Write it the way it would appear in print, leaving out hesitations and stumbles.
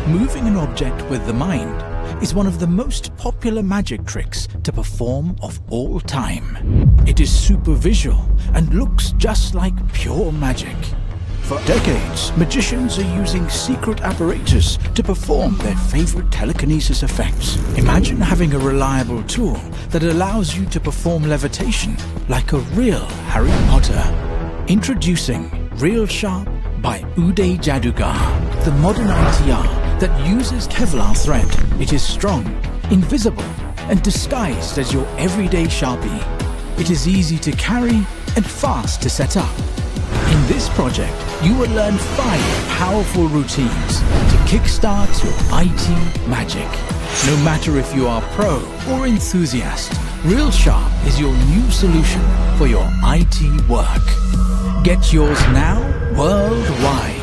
Moving an object with the mind is one of the most popular magic tricks to perform of all time. It is super visual and looks just like pure magic. For decades, magicians are using secret apparatus to perform their favorite telekinesis effects. Imagine having a reliable tool that allows you to perform levitation like a real Harry Potter. Introducing Real Sharp by Uday Jadugar, the modern ITR that uses Kevlar thread. It is strong, invisible, and disguised as your everyday Sharpie. It is easy to carry and fast to set up. In this project, you will learn 5 powerful routines to kickstart your IT magic. No matter if you are pro or enthusiast, Real Sharp is your new solution for your IT work. Get yours now worldwide.